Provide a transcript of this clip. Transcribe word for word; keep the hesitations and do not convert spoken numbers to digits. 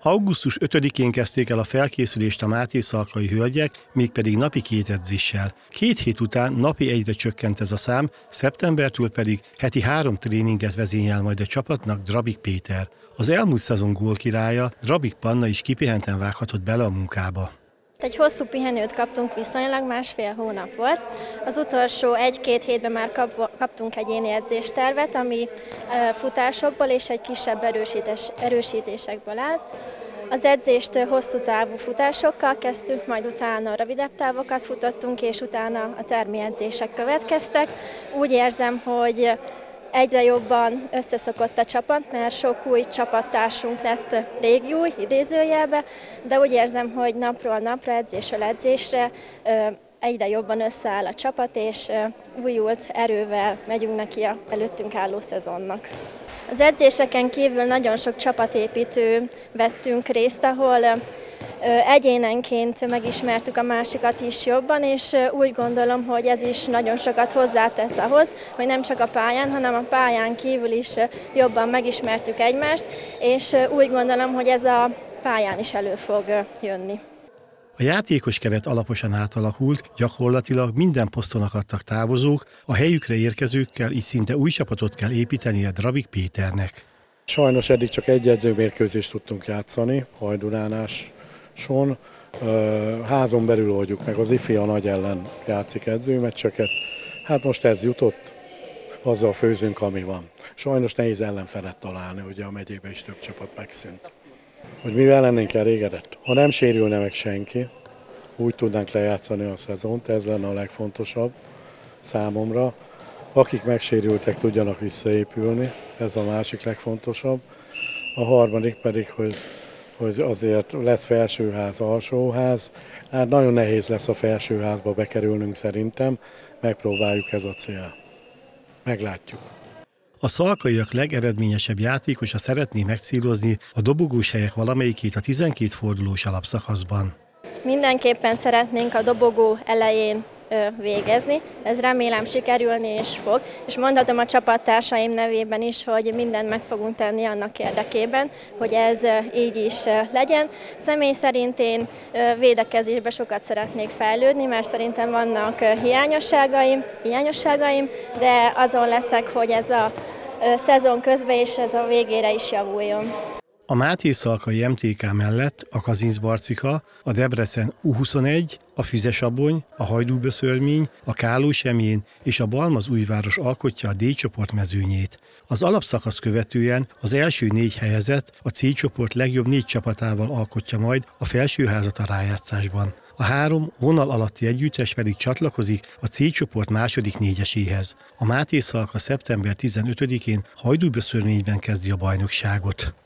augusztus ötödikén kezdték el a felkészülést a mátészalkai hölgyek, mégpedig napi két edzéssel. Két hét után napi egyre csökkent ez a szám, szeptembertől pedig heti három tréninget vezényel majd a csapatnak Drabik Péter. Az elmúlt szezon gólkirálya, Drabik Panna is kipihenten vághatott bele a munkába. Egy hosszú pihenőt kaptunk, viszonylag másfél hónap volt. Az utolsó egy-két hétben már kap, kaptunk egyéni edzéstervet, ami futásokból és egy kisebb erősítés, erősítésekből áll. Az edzést hosszú távú futásokkal kezdtünk, majd utána rövidebb távokat futottunk, és utána a termi edzések következtek. Úgy érzem, hogy egyre jobban összeszokott a csapat, mert sok új csapattársunk lett, régi új, idézőjelbe, de úgy érzem, hogy napról napra, edzésről edzésre egyre jobban összeáll a csapat, és újult erővel megyünk neki a előttünk álló szezonnak. Az edzéseken kívül nagyon sok csapatépítő vettünk részt, ahol egyénenként megismertük a másikat is jobban, és úgy gondolom, hogy ez is nagyon sokat hozzátesz ahhoz, hogy nem csak a pályán, hanem a pályán kívül is jobban megismertük egymást, és úgy gondolom, hogy ez a pályán is elő fog jönni. A játékos keret alaposan átalakult, gyakorlatilag minden poszton akadtak távozók, a helyükre érkezőkkel így szinte új csapatot kell építenie Drabik Péternek. Sajnos eddig csak egy edzőmérkőzést tudtunk játszani, Hajdunánáson. Házon belül oldjuk meg, az ifi a Nagy ellen játszik edzőmeccseket. Hát most ez jutott, azzal főzünk, ami van. Sajnos nehéz ellenfelet találni, ugye a megyében is több csapat megszűnt. Hogy mivel lennénk elégedett? Ha nem sérülne meg senki, úgy tudnánk lejátszani a szezont, ez lenne a legfontosabb számomra. Akik megsérültek, tudjanak visszaépülni, ez a másik legfontosabb. A harmadik pedig, hogy, hogy azért lesz felsőház, alsóház. Hát nagyon nehéz lesz a felsőházba bekerülnünk szerintem, megpróbáljuk, ez a cél. Meglátjuk. A szalkaiak legeredményesebb játékosa szeretné megcélozni a dobogós helyek valamelyikét a tizenkét fordulós alapszakaszban. Mindenképpen szeretnénk a dobogó elején végezni, ez remélem sikerülni is fog, és mondhatom a csapattársaim nevében is, hogy mindent meg fogunk tenni annak érdekében, hogy ez így is legyen. Személy szerint én védekezésben sokat szeretnék fejlődni, mert szerintem vannak hiányosságaim, hiányosságaim, de azon leszek, hogy ez a szezon közben és ez a végére is javuljon. A mátészalkai em té ká mellett a Kazincbarcika, a Debrecen U huszonegy, a Füzesabony, a Hajdúböszörmény, a Kálósemjén és a Balmazújváros alkotja a D csoport mezőnyét. Az alapszakasz követően az első négy helyezett a C csoport legjobb négy csapatával alkotja majd a felsőházat a rájátszásban. A három vonal alatti együttes pedig csatlakozik a C csoport második négyeséhez. A mátészalka szeptember tizenötödikén Hajdúböszörményben kezdi a bajnokságot.